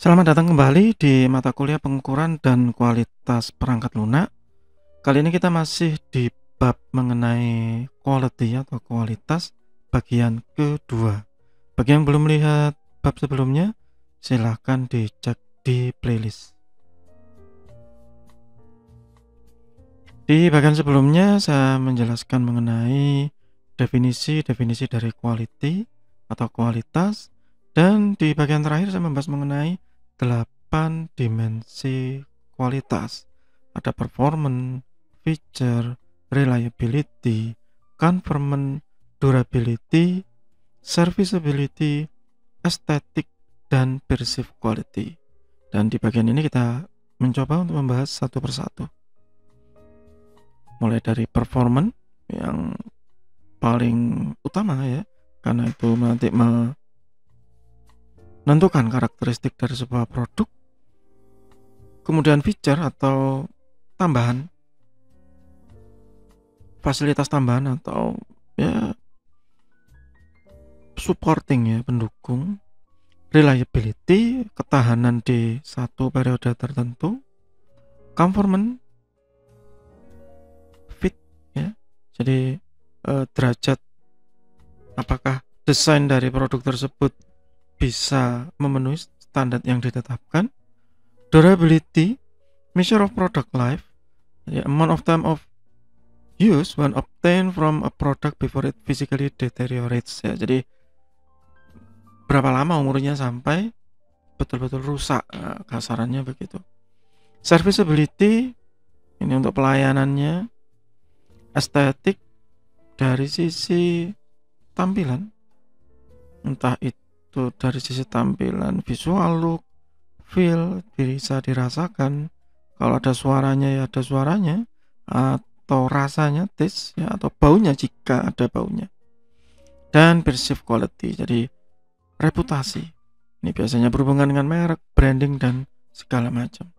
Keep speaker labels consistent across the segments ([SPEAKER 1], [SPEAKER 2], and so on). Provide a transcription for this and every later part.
[SPEAKER 1] Selamat datang kembali di mata kuliah pengukuran dan kualitas perangkat lunak. Kali ini kita masih di bab mengenai quality atau kualitas bagian kedua. Bagi yang belum melihat bab sebelumnya, silahkan dicek di playlist. Di bagian sebelumnya saya menjelaskan mengenai definisi dari quality atau kualitas, dan di bagian terakhir saya membahas mengenai 8 dimensi kualitas. Ada performance, feature, reliability, conformance, durability, serviceability, aesthetic, dan perceived quality. Dan di bagian ini kita mencoba untuk membahas satu persatu. Mulai dari performance yang paling utama ya, karena itu nanti menentukan karakteristik dari sebuah produk. Kemudian feature atau tambahan, fasilitas tambahan atau ya supporting ya, pendukung. Reliability, ketahanan di satu periode tertentu. Conformance, fit ya, jadi derajat apakah desain dari produk tersebut bisa memenuhi standar yang ditetapkan. Durability, measure of product life, the amount of time of use when obtained from a product before it physically deteriorates ya, jadi berapa lama umurnya sampai betul-betul rusak, kasarannya begitu. Serviceability, ini untuk pelayanannya. Estetik, dari sisi tampilan, entah itu dari sisi tampilan visual look, feel, bisa dirasakan. Kalau ada suaranya ya ada suaranya, atau rasanya taste ya, atau baunya jika ada baunya. Dan perceived quality, jadi reputasi. Ini biasanya berhubungan dengan merek, branding, dan segala macam.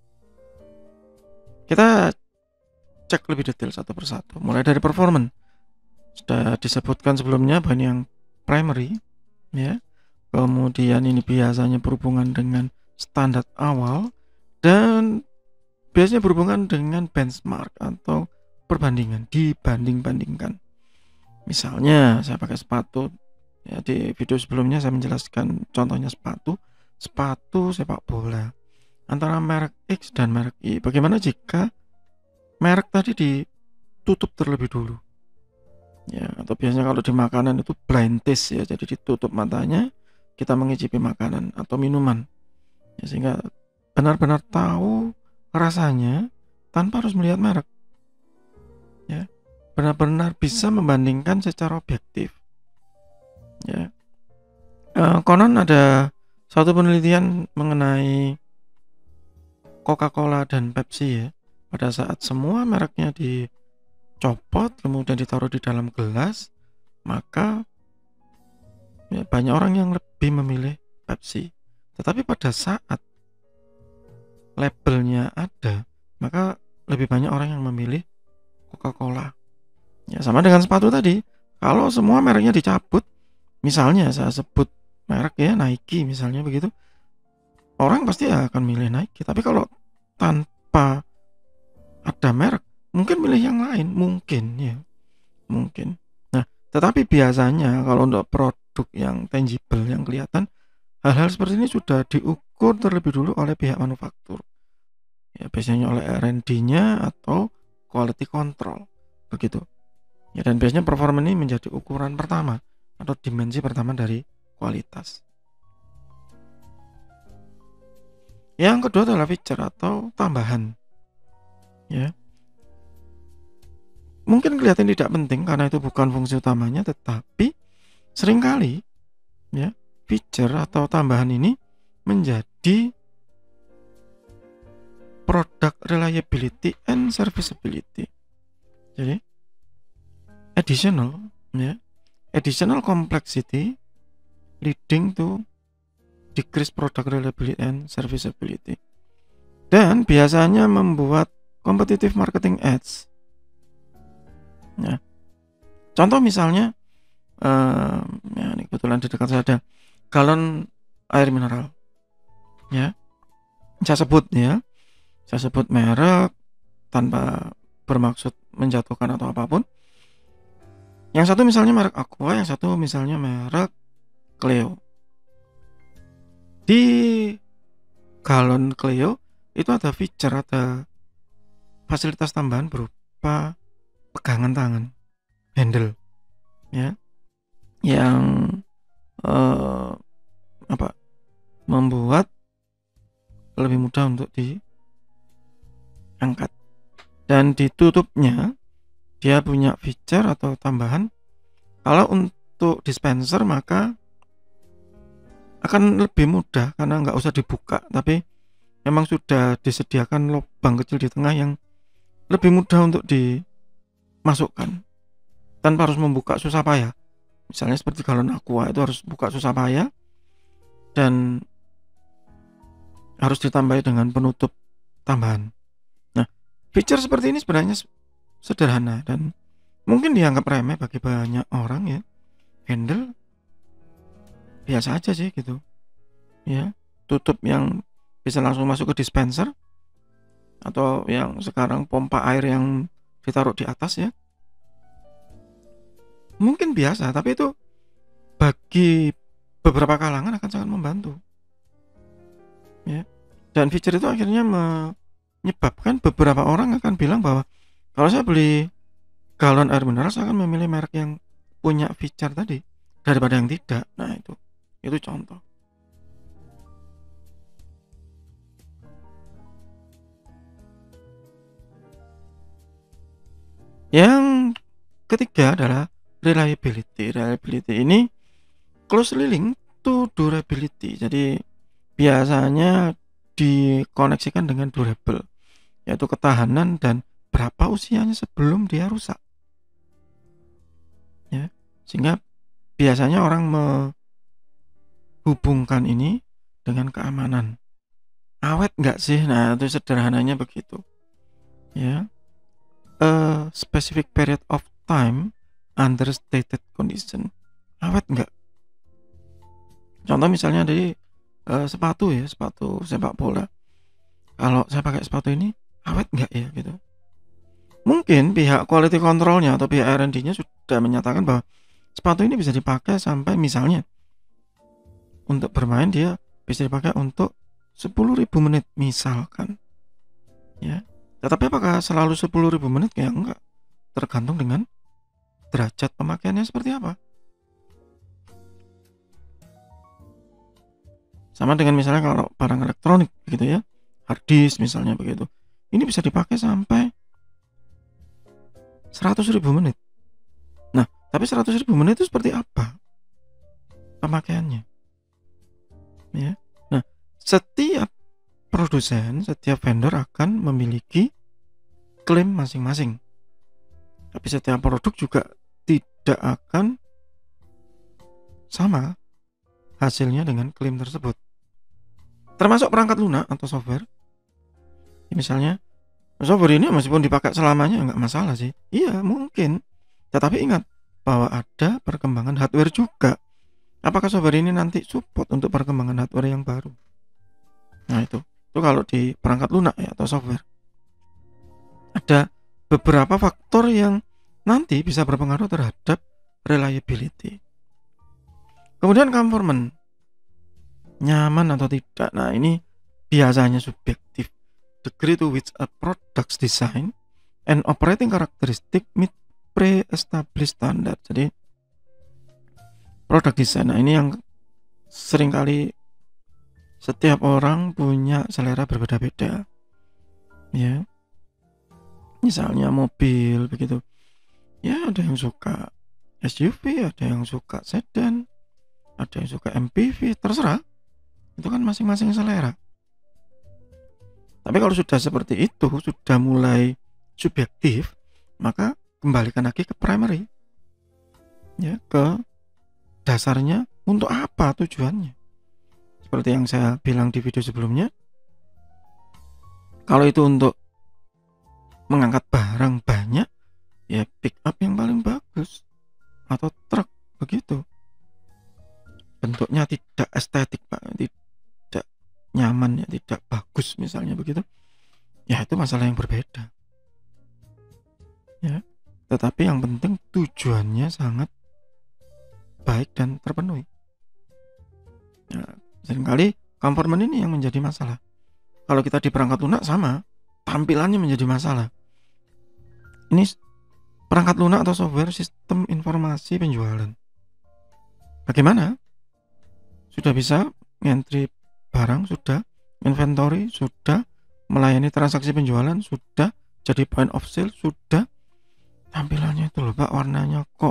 [SPEAKER 1] Kita cek lebih detail satu persatu. Mulai dari performance, sudah disebutkan sebelumnya bahwa ini yang primary ya. Kemudian ini biasanya berhubungan dengan standar awal dan biasanya berhubungan dengan benchmark atau perbandingan, dibanding-bandingkan. Misalnya saya pakai sepatu ya, di video sebelumnya saya menjelaskan contohnya sepatu sepak bola antara merek X dan merek Y. Bagaimana jika merek tadi ditutup terlebih dulu ya, atau biasanya kalau di makanan itu blind taste ya, jadi ditutup matanya, kita mengicipi makanan atau minuman ya, sehingga benar-benar tahu rasanya tanpa harus melihat merek ya, benar-benar bisa membandingkan secara objektif ya. Konon ada satu penelitian mengenai Coca-Cola dan Pepsi ya. Pada saat semua mereknya dicopot kemudian ditaruh di dalam gelas, maka ya, banyak orang yang lebih memilih Pepsi. Tetapi pada saat labelnya ada, maka lebih banyak orang yang memilih Coca-Cola. Ya, sama dengan sepatu tadi. Kalau semua mereknya dicabut, misalnya saya sebut merek ya, Nike misalnya begitu, orang pasti akan milih Nike. Tapi kalau tanpa ada merek, mungkin milih yang lain, mungkin ya, mungkin. Nah, tetapi biasanya kalau untuk produk yang tangible, yang kelihatan, hal-hal seperti ini sudah diukur terlebih dulu oleh pihak manufaktur ya, biasanya oleh R&D-nya atau quality control begitu ya. Dan biasanya performa ini menjadi ukuran pertama atau dimensi pertama dari kualitas. Yang kedua adalah feature atau tambahan ya. Mungkin kelihatan tidak penting karena itu bukan fungsi utamanya, tetapi seringkali ya, feature atau tambahan ini menjadi product reliability and serviceability. Jadi additional ya, additional complexity leading to decrease product reliability and serviceability. Dan biasanya membuat competitive marketing ads. Ya. Contoh misalnya, ya ini kebetulan di dekat saya ada galon air mineral. ya. Saya sebut merek tanpa bermaksud menjatuhkan atau apapun. Yang satu misalnya merek Aqua, yang satu misalnya merek Cleo. Di galon Cleo itu ada feature, ada fasilitas tambahan berupa pegangan tangan, handle, ya, yang membuat lebih mudah untuk diangkat. Dan ditutupnya dia punya feature atau tambahan, kalau untuk dispenser maka akan lebih mudah karena nggak usah dibuka, tapi memang sudah disediakan lubang kecil di tengah yang lebih mudah untuk dimasukkan tanpa harus membuka susah payah. Misalnya seperti galon Aqua itu harus buka susah payah dan harus ditambahi dengan penutup tambahan. Nah, feature seperti ini sebenarnya sederhana dan mungkin dianggap remeh bagi banyak orang ya. Handle biasa aja sih gitu. Ya, tutup yang bisa langsung masuk ke dispenser atau yang sekarang pompa air yang ditaruh di atas ya. Mungkin biasa, tapi itu bagi beberapa kalangan akan sangat membantu. Ya. Dan feature itu akhirnya menyebabkan beberapa orang akan bilang bahwa kalau saya beli galon air mineral, saya akan memilih merek yang punya feature tadi daripada yang tidak. Nah, itu contoh. Yang ketiga adalah reliability. Reliability ini closely linked to durability. Jadi biasanya dikoneksikan dengan durable, yaitu ketahanan dan berapa usianya sebelum dia rusak. Ya, sehingga biasanya orang menghubungkan ini dengan keamanan. Awet nggak sih? Nah, itu sederhananya begitu. Ya, a specific period of time under stated condition. Awet nggak? Contoh misalnya dari sepatu ya, sepatu sepak bola. Kalau saya pakai sepatu ini, awet nggak ya gitu. Mungkin pihak quality controlnya atau pihak R&D-nya sudah menyatakan bahwa sepatu ini bisa dipakai sampai misalnya untuk bermain dia bisa dipakai untuk 10.000 menit misalkan. Ya. Tetapi apakah selalu 10.000 menit? Ya enggak. Tergantung dengan derajat pemakaiannya seperti apa. Sama dengan misalnya kalau barang elektronik gitu ya, hard disk misalnya begitu. Ini bisa dipakai sampai 100.000 menit. Nah, tapi 100.000 menit itu seperti apa pemakaiannya? Ya. Nah, setiap produsen, setiap vendor akan memiliki klaim masing-masing. Tapi setiap produk juga tidak akan sama hasilnya dengan klaim tersebut. Termasuk perangkat lunak atau software. Misalnya, software ini meskipun dipakai selamanya nggak masalah sih. Iya, mungkin. Tetapi ingat bahwa ada perkembangan hardware juga. Apakah software ini nanti support untuk perkembangan hardware yang baru? Nah, itu kalau di perangkat lunak ya atau software. Ada beberapa faktor yang nanti bisa berpengaruh terhadap reliability. Kemudian conformance, nyaman atau tidak. Nah, ini biasanya subjektif. Degree to which a product's design and operating characteristic meet pre-established standard. Jadi produk desain, nah ini yang seringkali setiap orang punya selera berbeda-beda. Ya. Misalnya mobil begitu. Ya, ada yang suka SUV, ada yang suka sedan, ada yang suka MPV, terserah. Itu kan masing-masing selera. Tapi kalau sudah seperti itu, sudah mulai subjektif, maka kembalikan lagi ke primary. Ya, ke dasarnya untuk apa tujuannya. Seperti yang saya bilang di video sebelumnya. Kalau itu untuk mengangkat barang banyak, ya pick up yang paling bagus atau truk begitu. Bentuknya tidak estetik Pak, tidak nyaman ya. Tetapi yang penting tujuannya sangat baik dan terpenuhi. Ya, seringkali kompormen ini yang menjadi masalah. Kalau kita di perangkat lunak sama, tampilannya menjadi masalah. Ini perangkat lunak atau software sistem informasi penjualan. Bagaimana? Sudah bisa entry barang, sudah inventory, sudah melayani transaksi penjualan, sudah jadi point of sale, sudah. Tampilannya itu loh Pak, warnanya kok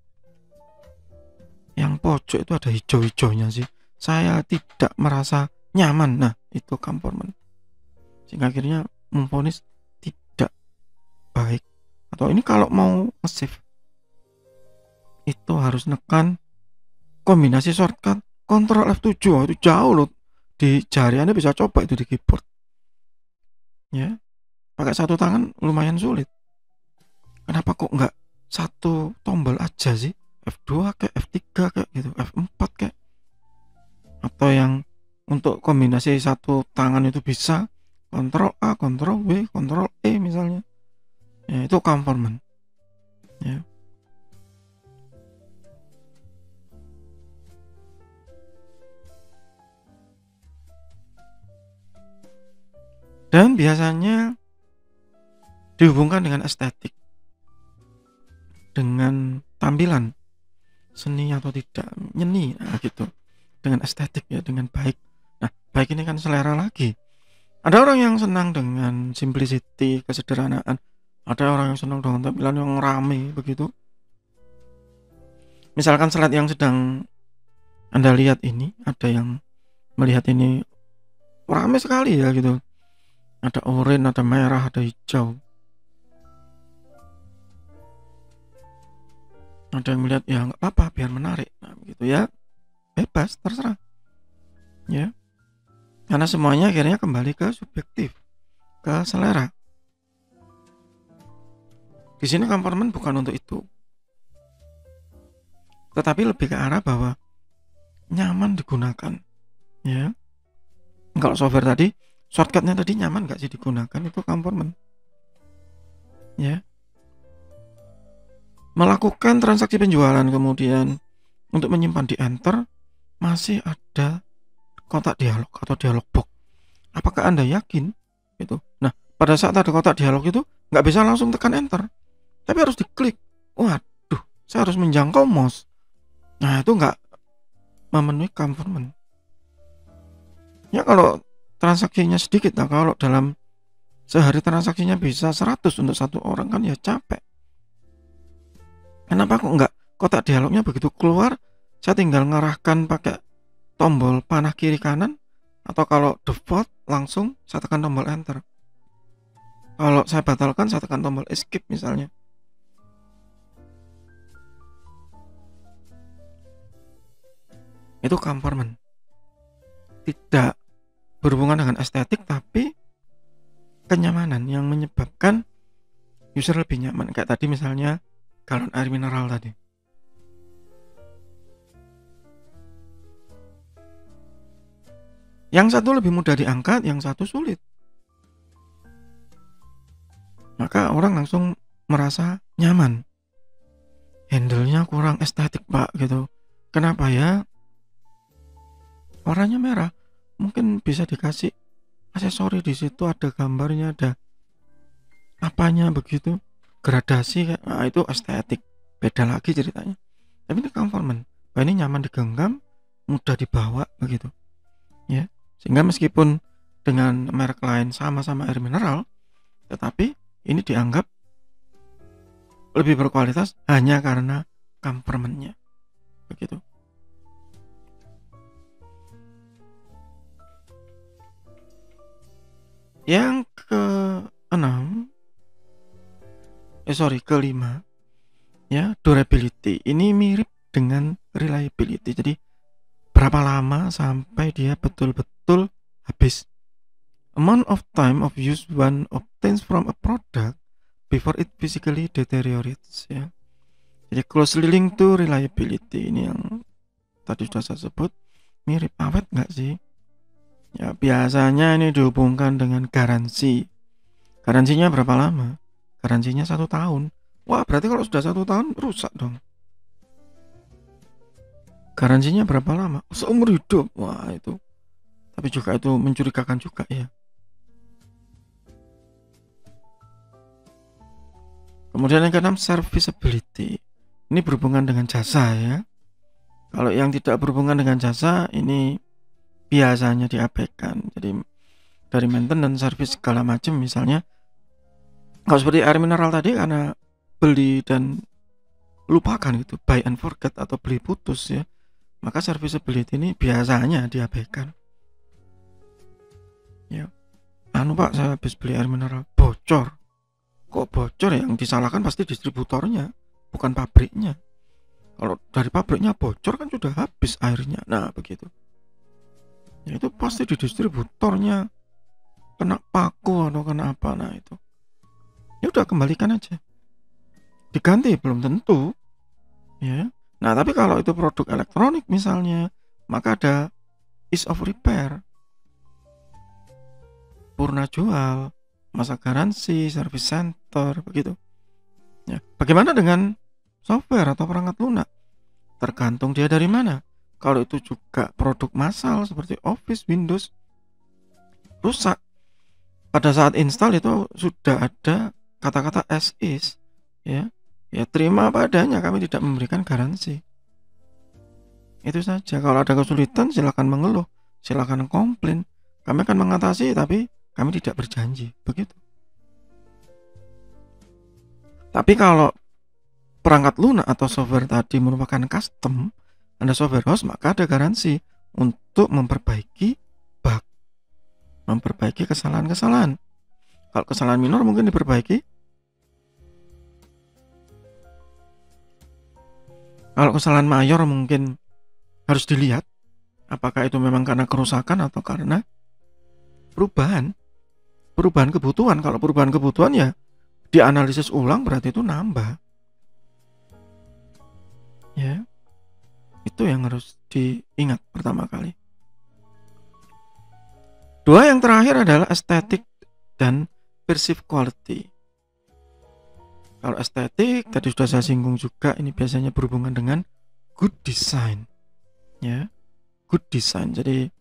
[SPEAKER 1] yang pojok itu ada hijau-hijaunya sih. Saya tidak merasa nyaman. Nah, itu kompormen. Sehingga akhirnya memvonis tidak baik. Atau ini kalau mau nge-save itu harus nekan kombinasi shortcut Ctrl F7. Oh, itu jauh loh. Di jari Anda bisa coba itu di keyboard. Ya. Pakai satu tangan lumayan sulit. Kenapa kok enggak satu tombol aja sih? F2 kayak F3 kayak gitu, F4 kayak. Atau yang untuk kombinasi satu tangan itu bisa Ctrl A, Ctrl W, Ctrl E misalnya. Ya, itu kompormen. Ya. Dan biasanya dihubungkan dengan estetik, dengan tampilan seni atau tidak nyeni, nah gitu, dengan estetik ya, dengan baik. Nah, baik ini kan selera lagi. Ada orang yang senang dengan simplicity, kesederhanaan. Ada orang yang senang dengan tampilan yang rame begitu. Misalkan slide yang sedang Anda lihat ini, ada yang melihat ini rame sekali ya gitu. Ada oranye, ada merah, ada hijau. Ada yang melihat ya nggak apa-apa biar menarik. Nah, begitu ya. Bebas, terserah. Ya. Karena semuanya akhirnya kembali ke subjektif, ke selera. Di sini kompormen bukan untuk itu. Tetapi lebih ke arah bahwa nyaman digunakan. Ya. Kalau software tadi shortcutnya tadi nyaman gak sih digunakan, itu kompormen. Ya. Melakukan transaksi penjualan kemudian untuk menyimpan di enter masih ada kotak dialog atau dialog box. Apakah Anda yakin? Gitu. Nah, pada saat ada kotak dialog itu nggak bisa langsung tekan enter, tapi harus diklik. Waduh, saya harus menjangkau mouse. Nah, itu nggak memenuhi kompormen. Ya kalau transaksinya sedikit, nah kalau dalam sehari transaksinya bisa 100 untuk satu orang kan ya capek. Kenapa kok nggak kotak dialognya begitu keluar, saya tinggal ngarahkan pakai tombol panah kiri kanan, atau kalau default langsung saya tekan tombol enter. Kalau saya batalkan saya tekan tombol escape misalnya. Itu kompormen. Tidak berhubungan dengan estetik tapi kenyamanan yang menyebabkan user lebih nyaman. Kayak tadi misalnya galon air mineral tadi. Yang satu lebih mudah diangkat, yang satu sulit. Maka orang langsung merasa nyaman. Handle-nya kurang estetik Pak gitu. Kenapa ya? Warnanya merah. Mungkin bisa dikasih aksesori di situ, ada gambarnya, ada apanya begitu, gradasi kayak, nah itu estetik. Beda lagi ceritanya. Tapi ini kompormen. Ini nyaman digenggam, mudah dibawa begitu. Ya. Sehingga meskipun dengan merek lain sama-sama air mineral, tetapi ini dianggap lebih berkualitas hanya karena kompormennya. Begitu. Yang kelima ya, durability. Ini mirip dengan reliability. Jadi berapa lama sampai dia betul-betul habis. Amount of time of use one obtains from a product before it physically deteriorates ya. Jadi closely linked to reliability. Ini yang tadi sudah saya sebut. Mirip awet nggak sih? Ya biasanya ini dihubungkan dengan garansi. Garansinya berapa lama? garansinya 1 tahun. Wah, berarti kalau sudah 1 tahun rusak dong. Garansinya berapa lama? Seumur hidup. Wah, itu. Tapi juga itu mencurigakan juga ya. Kemudian yang keenam, serviceability. Ini berhubungan dengan jasa ya. Kalau yang tidak berhubungan dengan jasa ini biasanya diabaikan. Jadi dari maintenance, service segala macam misalnya. Kalau seperti air mineral tadi karena beli dan lupakan gitu, buy and forget atau beli putus ya, maka serviceability ini biasanya diabaikan. Ya, Pak, saya habis beli air mineral bocor. Kok bocor? Yang disalahkan pasti distributornya, bukan pabriknya. Kalau dari pabriknya bocor kan sudah habis airnya. Nah, begitu. Ya, itu pasti di distributornya kena paku atau kena apa. Nah, itu. Ya udah, kembalikan aja. Diganti belum tentu. Ya. Nah, tapi kalau itu produk elektronik misalnya, maka ada ease of repair. Purna jual, masa garansi, service center, begitu. Ya. Bagaimana dengan software atau perangkat lunak? Tergantung dia dari mana. Kalau itu juga produk massal seperti Office, Windows, rusak. Pada saat install itu sudah ada kata-kata as is, ya terima apa adanya, kami tidak memberikan garansi. Itu saja. Kalau ada kesulitan silakan mengeluh, silakan komplain. Kami akan mengatasi, tapi kami tidak berjanji, begitu. Tapi kalau perangkat lunak atau software tadi merupakan custom, Anda software house, maka ada garansi untuk memperbaiki bug, memperbaiki kesalahan-kesalahan. Kalau kesalahan minor mungkin diperbaiki. Kalau kesalahan mayor mungkin harus dilihat apakah itu memang karena kerusakan atau karena perubahan kebutuhan. Kalau perubahan kebutuhan ya dianalisis ulang, berarti itu nambah. Ya, itu yang harus diingat pertama kali. Dua yang terakhir adalah estetik dan perceived quality. Kalau estetik tadi sudah saya singgung juga, ini biasanya berhubungan dengan good design. Ya, good design. Jadi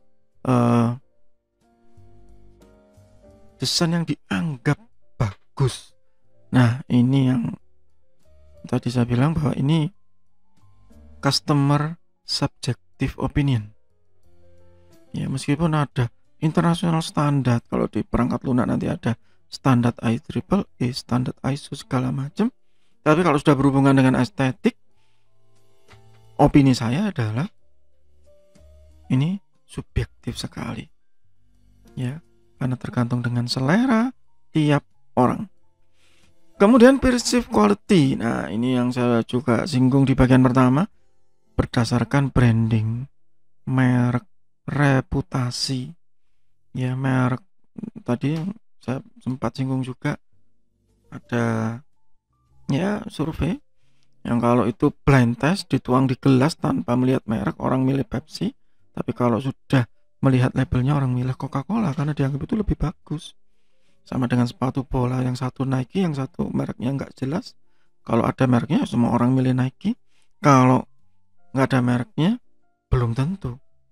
[SPEAKER 1] desain yang dianggap bagus. Nah, ini yang tadi saya bilang bahwa ini customer subjective opinion. Ya, meskipun ada international standard, kalau di perangkat lunak nanti ada standar IEEE, standar ISO segala macam. Tapi kalau sudah berhubungan dengan estetik, opini saya adalah ini subjektif sekali. Ya, karena tergantung dengan selera tiap orang. Kemudian perceived quality. Nah, ini yang saya juga singgung di bagian pertama. Berdasarkan branding, merek, reputasi. Ya, merek tadi saya sempat singgung juga, ada ya survei yang kalau itu blind test dituang di gelas tanpa melihat merek, orang milih Pepsi. Tapi kalau sudah melihat labelnya, orang milih Coca-Cola karena dianggap itu lebih bagus. Sama dengan sepatu bola, yang satu Nike, yang satu mereknya nggak jelas. Kalau ada mereknya semua orang milih Nike, kalau nggak ada mereknya belum tentu.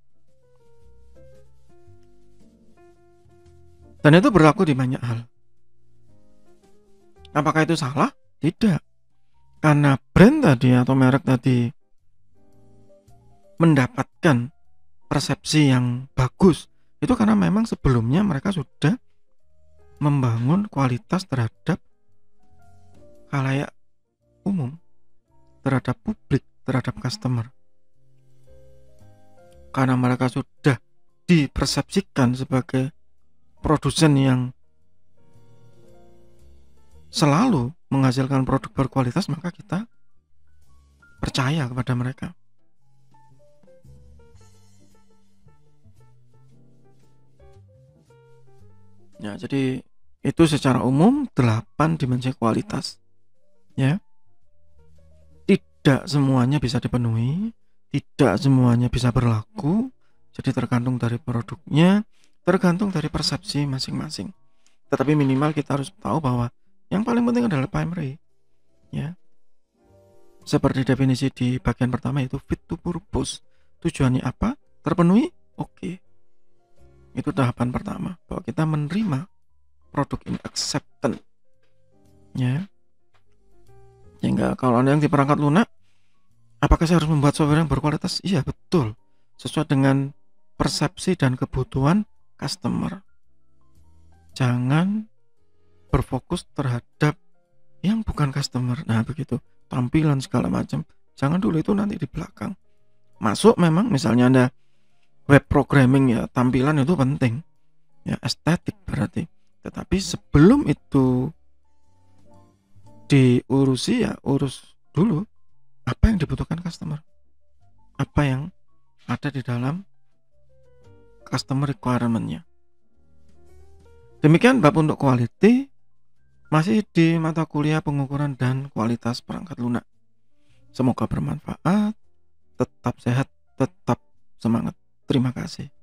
[SPEAKER 1] Dan itu berlaku di banyak hal. Apakah itu salah? Tidak. Karena brand tadi atau merek tadi mendapatkan persepsi yang bagus, itu karena memang sebelumnya mereka sudah membangun kualitas terhadap khalayak umum, terhadap publik, terhadap customer. Karena mereka sudah dipersepsikan sebagai produsen yang selalu menghasilkan produk berkualitas, maka kita percaya kepada mereka. Ya, jadi itu secara umum 8 dimensi kualitas. Ya. Tidak semuanya bisa dipenuhi, tidak semuanya bisa berlaku. Jadi tergantung dari produknya, tergantung dari persepsi masing-masing. Tetapi minimal kita harus tahu bahwa Yang paling penting adalah primary, ya. Seperti definisi di bagian pertama itu fit to purpose. Tujuannya apa? Terpenuhi? Oke. Itu tahapan pertama, bahwa kita menerima produk ini, acceptance, ya. Sehingga kalau ada yang di perangkat lunak, apakah saya harus membuat software yang berkualitas? Iya, betul. Sesuai dengan persepsi dan kebutuhan customer. Jangan berfokus terhadap yang bukan customer. Nah, begitu. Tampilan segala macam. Jangan dulu, itu nanti di belakang. Masuk memang misalnya Anda web programming, ya, tampilan itu penting. Ya, estetik berarti. Tetapi sebelum itu diurusi, ya urus dulu apa yang dibutuhkan customer. Apa yang ada di dalam customer requirement-nya. Demikian bab untuk quality, masih di mata kuliah pengukuran dan kualitas perangkat lunak. Semoga bermanfaat, tetap sehat, tetap semangat. Terima kasih.